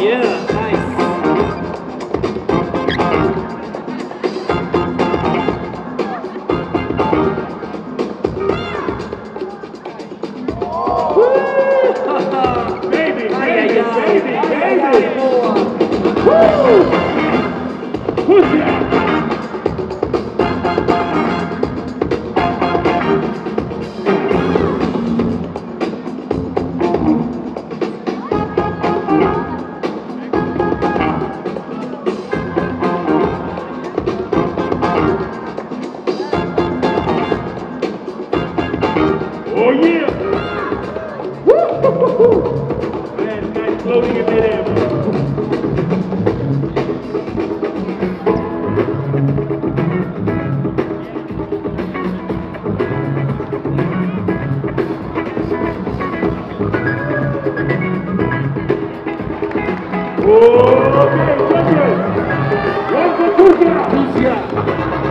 Yeah, nice. Baby, Ay, baby, ay, ay. baby, Ay, ay, baby. ay, boa. Woo! Push it. Oh yeah! Woo! Man, guys floating in midair. Okay, judges. One for Tusia. Tusia.